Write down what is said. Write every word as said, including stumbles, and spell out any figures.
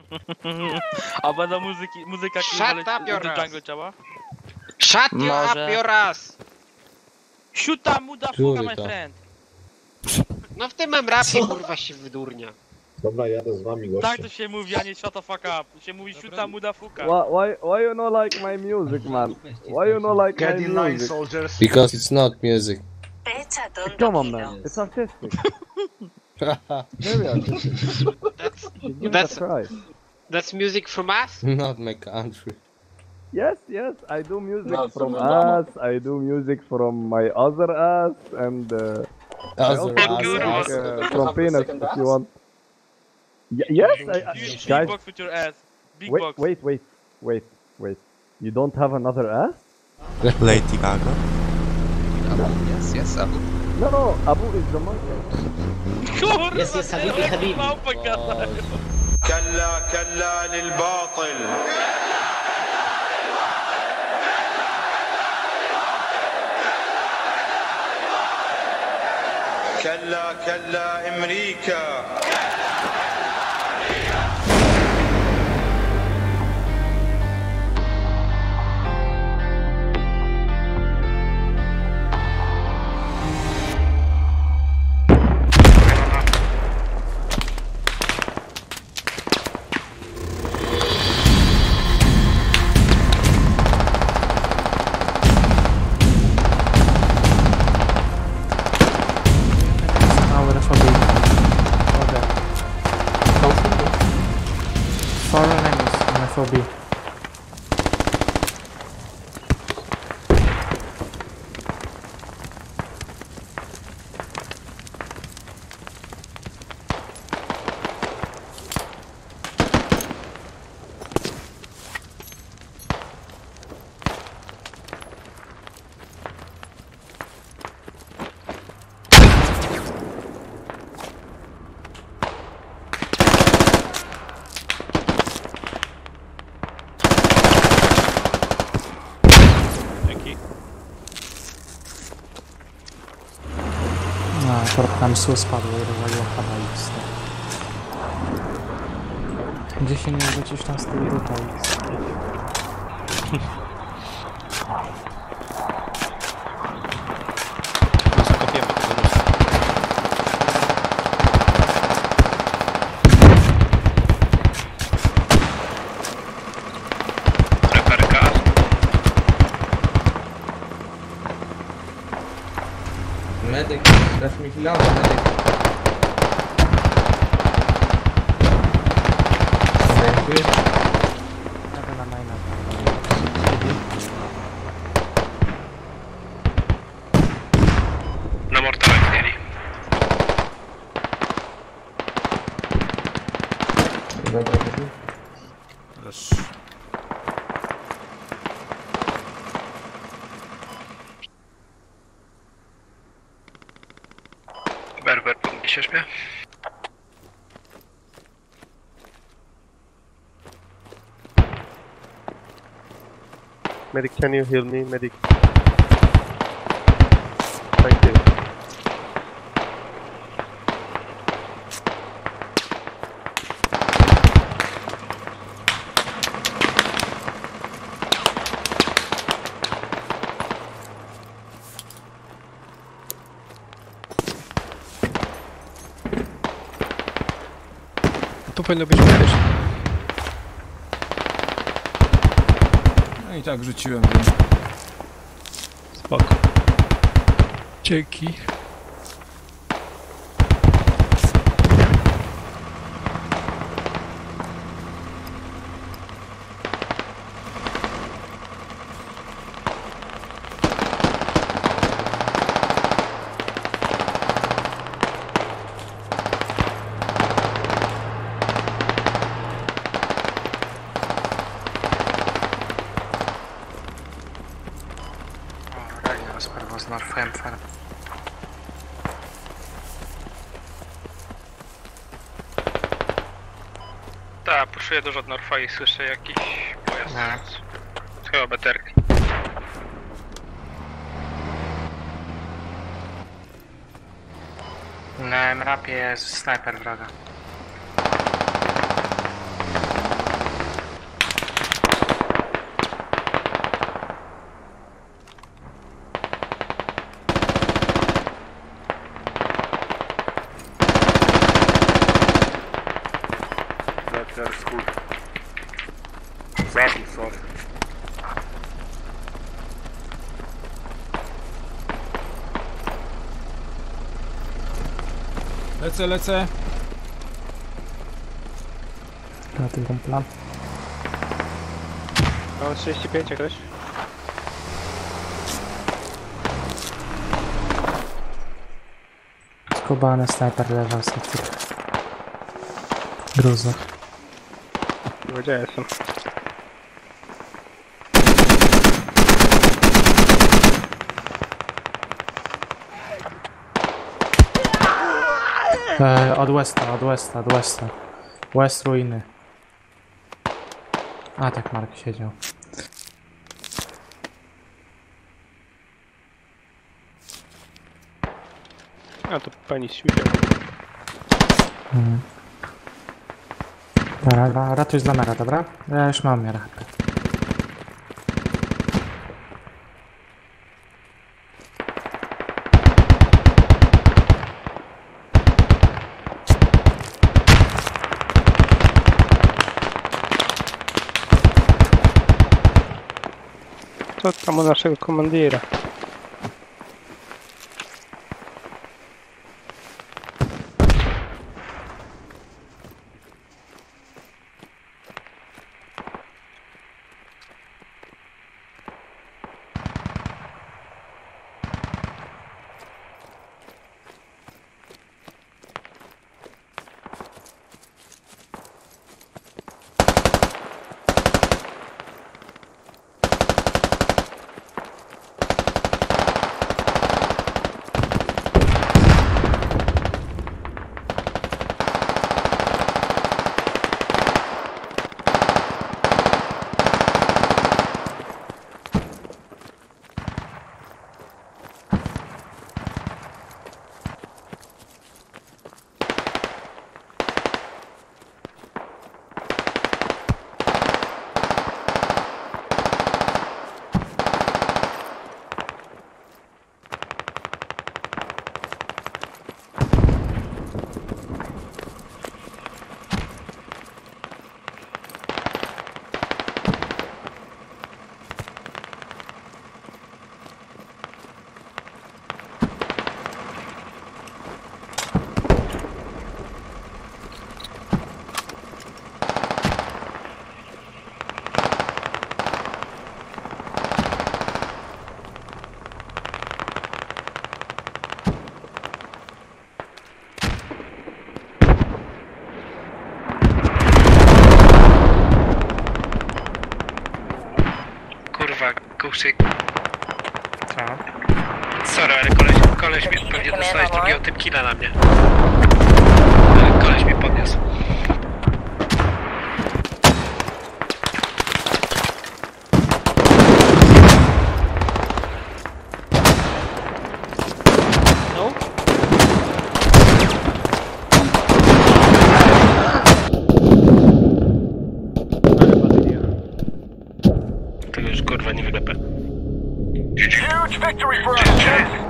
A będą muzyki, muzyka kurwa Jungle działa? Shut you up your ass! Shoota muda fuka, my friend! No w tym mam rapie kurwa się wydurnia. Dobra, jadę z wami goście. Tak to się mówi, a nie shut the fuck up. To się mówi shoota muda fuka. Why, why, why you not like my music, man? Why you not like Get my in line, music? soldiers. Because it's not music. Come on, man. It's artistic. Very artistic. That's, Give that's, it a try. that's music from us? Not my country. Yes, yes, I do music No, from from us, I do music from my other ass, and uh, I also Other do ass, music ass. uh, from penis if you want. Y yes, I, I, Use big guys, box with your ass. Big wait, box. wait, wait, wait, wait. You don't have another ass? Lady Gaga. Yes, yes, Abu. No, no, Abu is the monkey. Kurwa, Yes, yes, habibi, jak habibi. małpa gadają. كلا كلا للباطل. كلا كلا أمريكا. Our F O B. Okay. Four enemies on F O B. No, akurat nam S U spadło i rozwaliło H D X. Gdzie się nie wrócisz tam z tyłu ruta X. Zakopiemy tego rusa. Reperka. Medyk, dasz mi chwilę, medyk. Dziękuję. Jadę na maina. Na mortalach mieli. Dobra, medyk. Berber, podniesiesz mnie? Medic, can you heal me, medic? Thank you. Tu powinno być wiesz. No i tak rzuciłem, więc... Spoko. Dzięki. Sprawa z Norfem Farm. Tak, puszuję dużo od Norfa i słyszę jakiś pojazd. No. Chyba baterki. Na M-rapie jest snajper wroga. Teraz chuj. Zabił, sorry. Lecę, lecę. Na tym kumpla. Mam trzydzieści pięć jakoś. Skubany snajper leżał sobie w tych gruzach. Gdzie ja jestem? E, od Westa, od Westa, od Westa. West ruiny. A tak Mark siedział. A to pani świetnie. Mhm. Dobra, dobra, ratuj z lamera, dobra? Ja już mam miarę. To tam u naszego komandira. Kurwa, kuszyk. Co? Sorry, ale koleś, koleś mnie pewnie dostałeś drugiego typ killa na mnie. Ale koleś mnie podniósł. Huge victory for us, Jets!